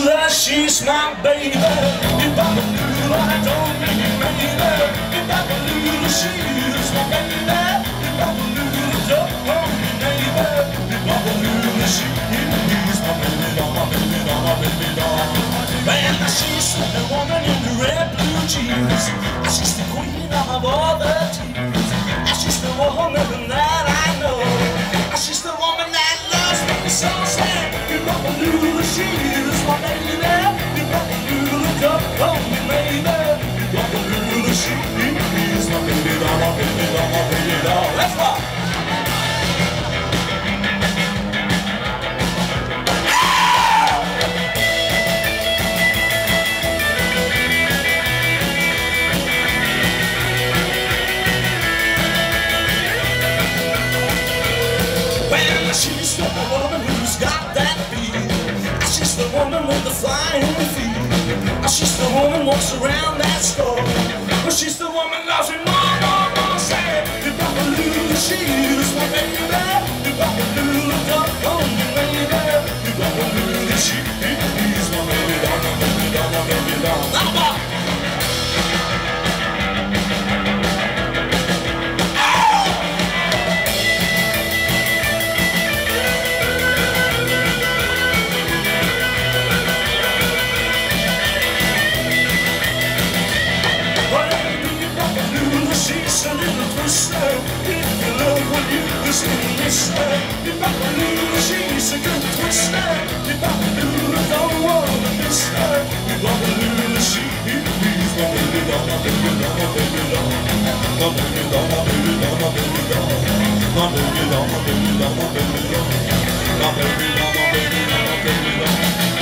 Lula, she's my baby. Papa Lula, I don't mean it, baby. Papa Lula, she's my baby. Papa Lula, don't call me neighbor. Papa Lula, she's my baby doll, my baby doll, my baby doll. Man, she's the woman in the red blue jeans. She's the queen of all the teens. She's the woman that I know. She's the woman that loves me so sad. Papa Lula, she's my baby. Papa Lula, don't call me baby. Papa Lula, she's my baby doll, my baby doll, my baby doll. Let's rock. She's the woman who's got that beat. She's the woman with the flying feet. She's the woman who walks around that store. She's the woman loves me more, more, more. Say, Papa Lula, she's my baby. Papa Lula, don't call me baby. Papa Lula, she's my baby doll, my baby doll, my baby doll. She's a little twister. If you love what you listen to mister. Papa Lula, she's a good twister. Papa Lula, don't wanna miss her. Papa Lula, she's my baby doll, my baby doll, my baby doll. My baby doll, my baby doll, my baby doll. My baby doll, my baby doll, my baby doll. My baby doll, my baby doll, my baby doll.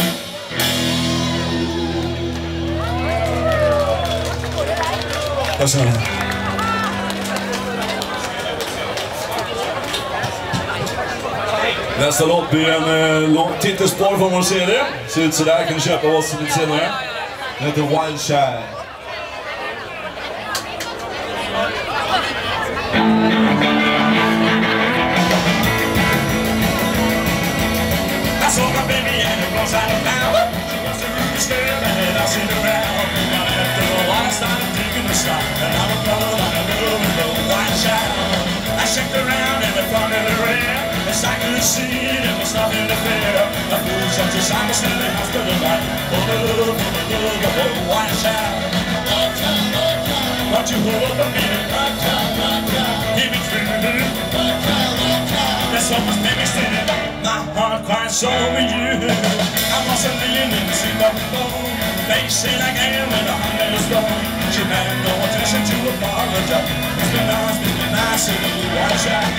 Tack så mycket. Nästa låt blir en lång titelspår från vår serie. Ser ut sådär, kan du köpa oss lite senare. Den heter Wild Child. I saw my baby and it was out of town. She was the rooster and I seen her around. But after a while I started digging the stuff. And I'm a girl and I love the Wild Child. I checked around and I found it around. As I could see, there was nothing to fear. I flew such a time, I was in the hospital night. For the love of a Wild Child. Won't you hold up a minute? Give me 3 minutes. There's so much baby standing. My heart cries over you. I was a million in the sea of the bone. They say like I am in a hundred stone. She had no attention to apologize. It's been nice in the Wild Child.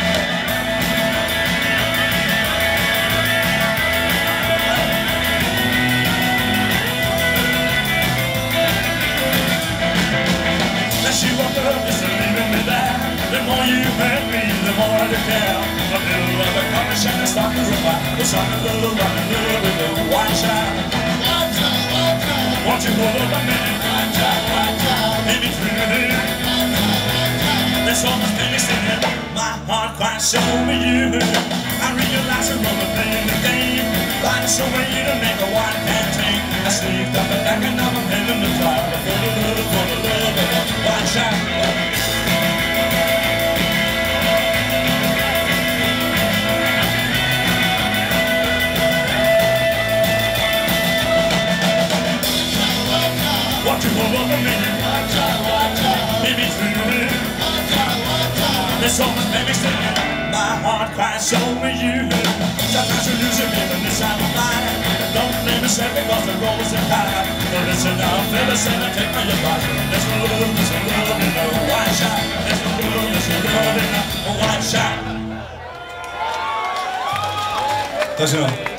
She walked up, just leaving me there. The more you hurt me, the more I care. A little of a conversation and start to reply. Cause I'm in love with the Wild Child. Won't you hold up a minute? Maybe 3 minutes. There's so much things in it. My heart cries over you. I realize I'm playing the game. Find some way to make a wild man take. I sneaked up and back and now I'm heading to try. For the love of a Wild Child. Watch you hold up a minute. Maybe 3 minutes. There's so much baby singing. My heart cries over you. Sometimes you lose your memory inside of mine. Don't blame yourself because the road isn't high. But listen now, fellas, and I take my advice. There's no love in a Wild Child. There's no love in a Wild Child. Tack så mycket.